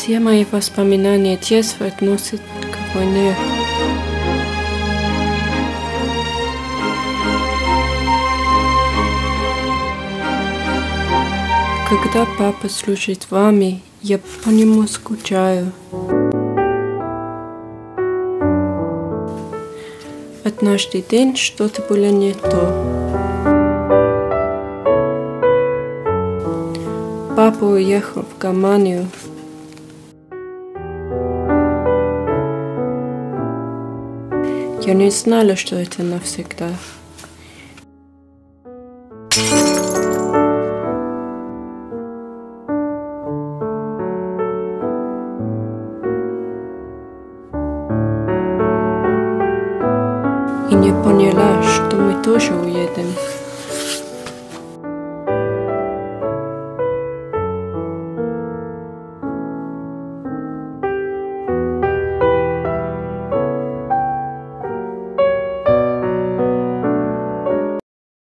Все мои воспоминания детства относят к войне. Когда папа служит в армии, я по нему скучаю. Однажды день что-то было не то. Папа уехал в Германию. Я не знала, что это навсегда. И не поняла, что мы тоже уедем.